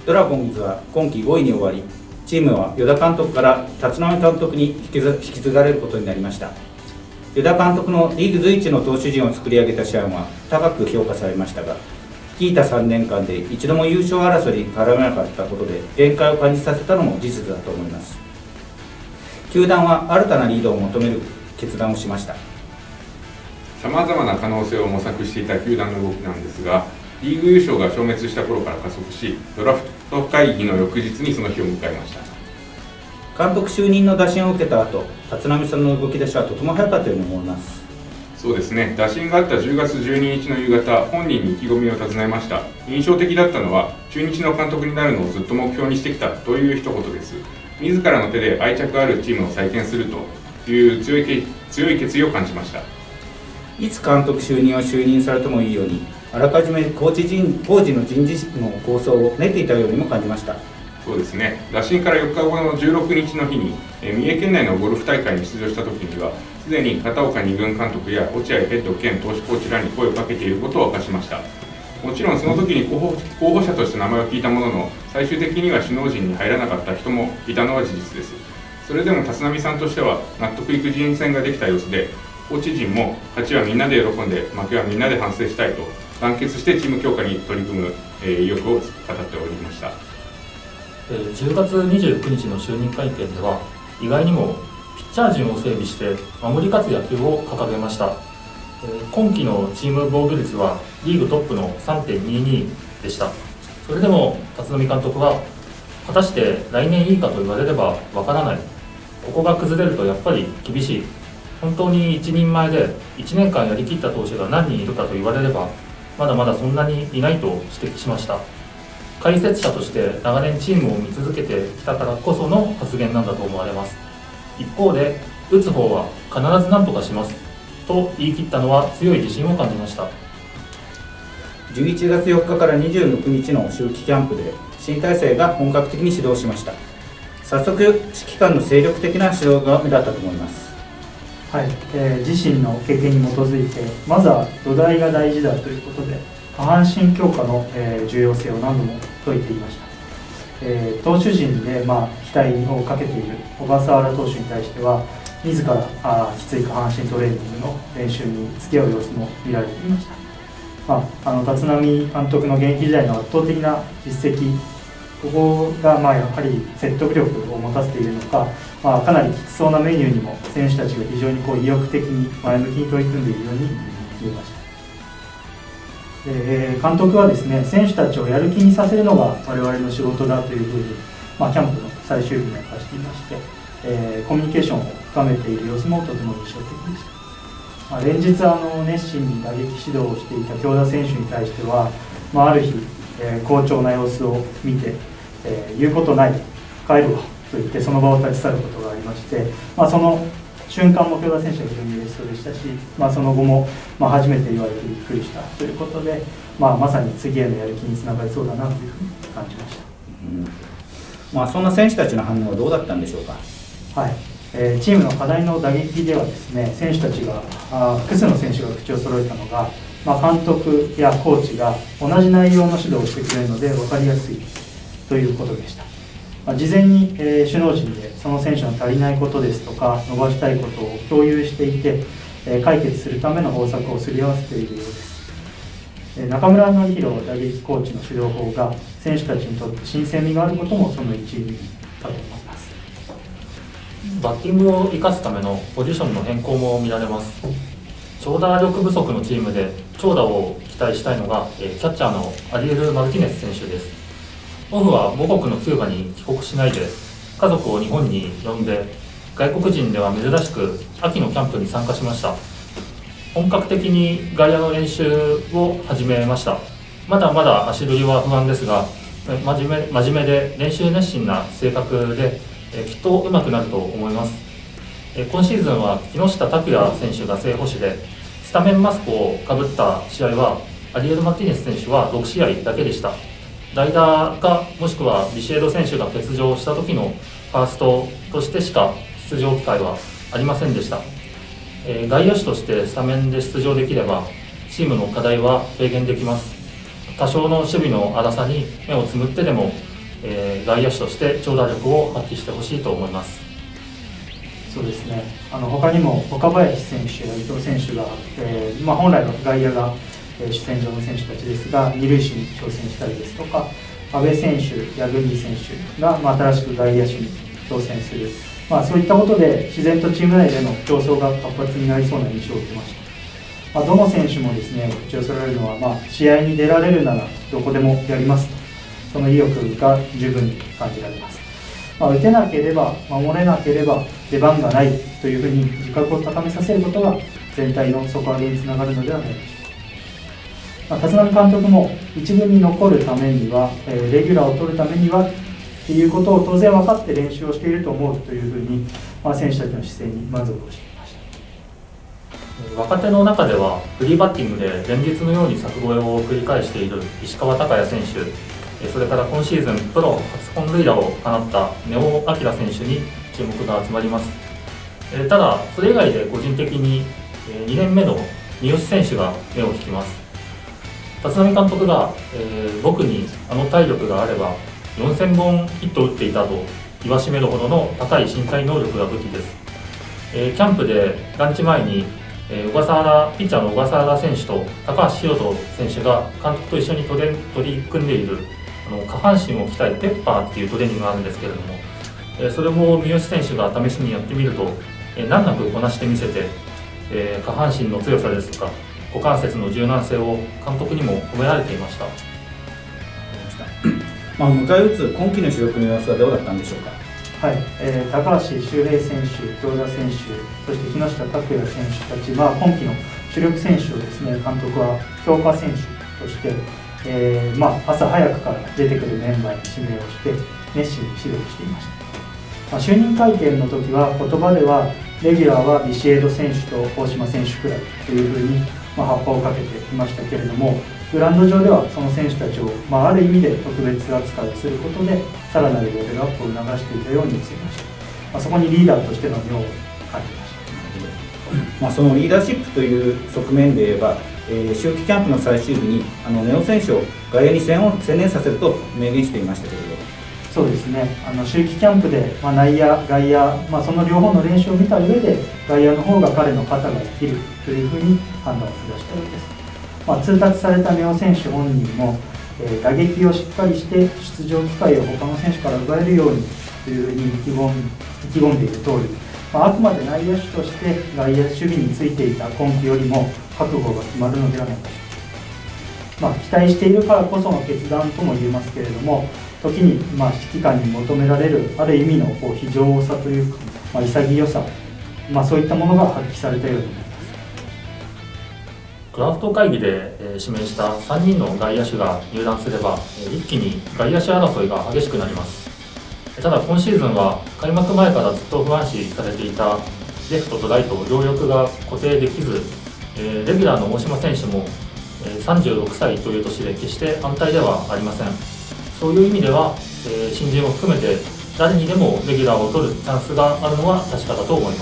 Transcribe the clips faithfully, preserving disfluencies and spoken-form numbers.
ドラゴンズは今季ごいに終わり、チームは与田監督から立浪監督に引き継引き継がれることになりました。与田監督のリーグ随一の投手陣を作り上げた試合は高く評価されましたが、率いたさんねんかんで一度も優勝争いに絡めなかったことで限界を感じさせたのも事実だと思います。球団は新たなリードを求める決断をしました。 さまざまな可能性を模索していた球団の動きなんですが、リーグ優勝が消滅した頃から加速し、ドラフト会議の翌日にその日を迎えました。 監督就任の打診を受けた後、立浪さんの動き出しはとても早かったように思います。 そうですね、打診があったじゅうがつじゅうににちの夕方、本人に意気込みを尋ねました。印象的だったのは、中日の監督になるのをずっと目標にしてきたという一言です。自らの手で愛着あるチームを再建するという強い強い決意を感じました。 いつ監督就任を就任されてもいいように、あらかじめコーチ陣当時の人事の構想を練っていたようにも感じました。 そうですね、打診からよっかごのじゅうろくにちの日に、え三重県内のゴルフ大会に出場した時には、すでに片岡二軍監督や落合ヘッド兼投手コーチらに声をかけていることを明かしました。もちろんその時に候補、候補者として名前を聞いたものの、最終的には首脳陣に入らなかった人もいたのは事実です。それでも立浪さんとしては納得いく人選ができた様子で、コーチ陣も勝ちはみんなで喜んで、負けはみんなで反省したいと団結してチーム強化に取り組む、えー、意欲を語っておりました。 じゅうがつにじゅうくにちの就任会見では、意外にもピッチャー陣を整備して守り勝つ野球を掲げました。今季のチーム防御率はリーグトップの さんてんにに でした。それでも立浪監督は、果たして来年いいかと言われればわからない、ここが崩れるとやっぱり厳しい、本当に一人前でいちねんかんやりきった投手が何人いるかと言われればまだまだそんなにいないと指摘しました。解説者として長年チームを見続けてきたからこその発言なんだと思われます。一方で、打つ方は必ず何とかしますと言い切ったのは強い自信を感じました。 じゅういちがつよっかからにじゅうくにちの秋季キャンプで新体制が本格的に始動しました。早速、指揮官の精力的な指導が目立ったと思います。 はい、えー、自身の経験に基づいて、まずは土台が大事だということで、下半身強化の、えー、重要性を何度も説いていました。えー、投手陣で、まあ、期待をかけている小笠原投手に対しては、自らあきつい下半身トレーニングの練習に付き合う様子も見られていました。まあ、あの立浪監督の現役時代の圧倒的な実績、ここがまあやはり説得力を持たせているのか、まあ、かなりきつそうなメニューにも選手たちが非常にこう意欲的に前向きに取り組んでいるように見えました。で監督はですね、選手たちをやる気にさせるのが我々の仕事だというふうに、まあ、キャンプの最終日に明かしていまして、えー、コミュニケーションを深めている様子もとても印象的でした。まあ、連日あの熱心に打撃指導をしていた京田選手に対しては、まあ、ある日、えー、好調な様子を見て、えー、言うことない、帰るわと言ってその場を立ち去ることがありまして、まあ、その瞬間も京田選手は非常に嬉しそうでしたし、まあ、その後も、まあ、初めて言われてびっくりしたということで、まあ、まさに次へのやる気につながりそうだなというふうに感じました。 うんまあ、そんな選手たちの反応はどうだったんでしょうか。 はい、えー、チームの課題の打撃ではですね、選手たちがあ複数の選手が口を揃えたのが、まあ、監督やコーチが同じ内容の指導をしてくれるので分かりやすいということでした。まあ、事前に、えー、首脳陣でその選手の足りないことですとか伸ばしたいことを共有していて、えー、解決するための方策をすり合わせているようです。えー、中村紀弘打撃コーチの指導法が選手たちにとって新鮮味があることもその一因だと思います。 バッティングを生かすためのポジションの変更も見られます。長打力不足のチームで長打を期待したいのがキャッチャーのアリエル・マルティネス選手です。オフは母国のキューバに帰国しないで家族を日本に呼んで、外国人では珍しく秋のキャンプに参加しました。本格的に外野の練習を始めました。まだまだ足取りは不安ですが、真面目、真面目で練習熱心な性格できっと上手くなると思います。今シーズンは木下拓也選手が正捕手で、スタメンマスクをかぶった試合はアリエル・マティネス選手はろくしあいだけでした。代打かもしくはビシエド選手が欠場した時のファーストとしてしか出場機会はありませんでした。えー、外野手としてスタメンで出場できればチームの課題は軽減できます。多少の守備の荒さに目をつむってでもえー、外野手として長打力を発揮してほしいと思います。 そうですね、あの他にも岡林選手や伊藤選手が、えーまあ、本来の外野が、えー、主戦場の選手たちですが二塁手に挑戦したりですとか、阿部選手やグリー選手が、まあ、新しく外野手に挑戦する、まあ、そういったことで自然とチーム内での競争が活発になりそうな印象を受けました。まあ、どの選手もですね口を揃えるのは、まあ、試合に出られるならどこでもやりますと、その意欲が十分に感じられます。まあ、打てなければ守れなければ出番がないというふうに自覚を高めさせることが全体の底上げにつながるのではないでしょうか。まあ、立浪監督も一軍に残るためには、えー、レギュラーを取るためにはということを当然分かって練習をしていると思うというふうに、まあ、選手たちの姿勢に満足をしていました。 若手の中ではフリーバッティングで連日のように柵越えを繰り返している石川昂弥選手、それから今シーズンプロ初本塁打を放った根尾昂選手に注目が集まります。ただそれ以外で個人的ににねんめの三好選手が目を引きます。立浪監督が、えー、僕にあの体力があればよんせんぼんヒットを打っていたと言わしめるほどの高い身体能力が武器です。えー、キャンプでランチ前に、えー、小笠原ピッチャーの小笠原選手と高橋宏斗選手が監督と一緒に取り組んでいるあの下半身を鍛えるペッパーっていうトレーニングがあるんですけれども、えー、それも三好選手が試しにやってみると、えー、難なくこなしてみせて、えー、下半身の強さですとか股関節の柔軟性を監督にも褒められていました。 まあ、迎え撃つ今季の主力の様子はどうだったんでしょうか。 はい、えー、高橋周平選手、京田選手、そして木下拓也選手たち、まあ、今季の主力選手をですね監督は強化選手として、えーまあ、朝早くから出てくるメンバーに指名をして熱心に指導していました。まあ、就任会見の時は言葉ではレギュラーはビシエド選手と大島選手くらいというふうに、まあ、発破をかけていましたけれども、グラウンド上ではその選手たちを、まあ、ある意味で特別扱いをすることでさらなるレベルアップを促していたように見せました。まあ、そこにリーダーとしての目を感じました。 まあ、そのリーダーシップという側面で言えば、えー、秋季キャンプの最終日にあの根尾選手を外野に専念させると明言していましたけれど。 そうですね、あの秋季キャンプで、まあ、内野、外野、まあ、その両方の練習を見た上で外野の方が彼の肩が生きるというふうに判断を下したようです。まあ、通達された根尾選手本人も、えー、打撃をしっかりして出場機会を他の選手から奪えるようにというふうに意気込ん、意気込んでいる通り、まあ、あくまで内野手として外野守備についていた今季よりも覚悟が決まるのではないかと、まあ、期待しているからこその決断とも言えますけれども、時にまあ指揮官に求められるある意味のこう非常さというか、まあ、潔さ、まあ、そういったものが発揮されたように思います。 ドラフト会議で、えー、指名したさんにんの外野手が入団すれば、えー、一気に外野手争いが激しくなります。ただ今シーズンは開幕前からずっと不安視されていたレフトとライト両翼が固定できず、えー、レギュラーの大島選手も、えー、さんじゅうろくさいという年で決して安泰ではありません。そういう意味では、えー、新人を含めて誰にでもレギュラーを取るチャンスがあるのは確かだと思います。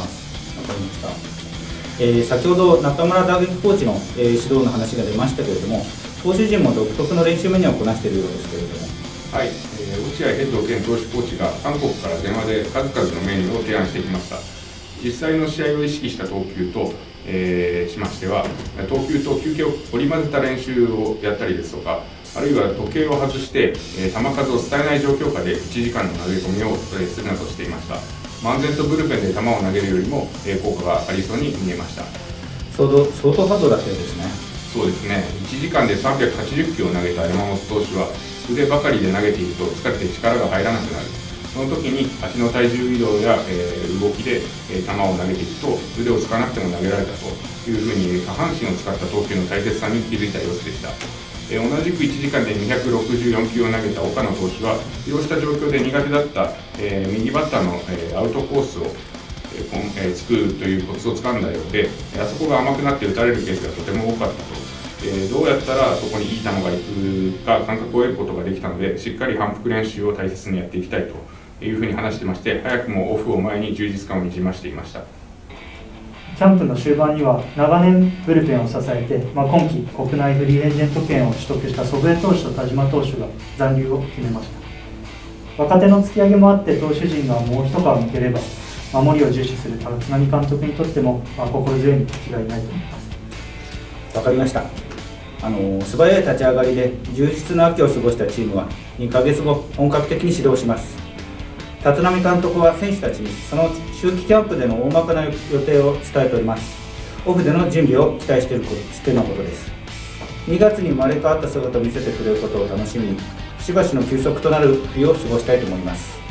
わかりました。えー、先ほど中村打撃コーチの、えー、指導の話が出ましたけれども、投手陣も独特の練習メニューをこなしているようですけれども。 はい、えー、落合ヘッド兼投手コーチが韓国から電話で数々のメニューを提案してきました。実際の試合を意識した投球と、えー、しましては、投球と休憩を織り交ぜた練習をやったりですとか、あるいは時計を外して、えー、球数を伝えない状況下でいちじかんの投げ込みを、えー、するなどしていました。漫然とブルペンで球を投げるよりも、えー、効果がありそうに見えました。 相当相当ハードだったようですね。 そうですね、いちじかんでさんびゃくはちじゅっキロを投げた山本投手は腕ばかりで投げていると疲れて力が入らなくなる。その時に足の体重移動や、えー、動きで、えー、球を投げていくと腕をつかなくても投げられたというふうに下半身を使った投球の大切さに気づいた様子でした。えー、同じくいちじかんでにひゃくろくじゅうよんキロを投げた岡野投手は利用した状況で苦手だった、えー、右バッターの、えー、アウトコースを、えーえー、作るというコツをつかんだようで、あそこが甘くなって打たれるケースがとても多かったと。えー、どうやったらそこにいい球がいくか感覚を得ることができたので、しっかり反復練習を大切にやっていきたいというふうに話してまして、早くもオフを前に充実感をにじましていました。 キャンプの終盤には長年ブルペンを支えて、まあ、今季国内フリーエージェント権を取得した祖父江投手と田島投手が残留を決めました。 若手の突き上げもあって投手陣がもう一皮向ければ守りを重視する立浪監督にとっても、まあ、心強いに違いないと思います。 わかりました。あの素早い立ち上がりで充実の秋を過ごしたチームはにかげつご本格的に始動します。立浪監督は選手たちにその秋季キャンプでの大まかな予定を伝えております。オフでの準備を期待しているしてのことです。にがつに生まれ変わった姿を見せてくれることを楽しみに、しばしの休息となる日を過ごしたいと思います。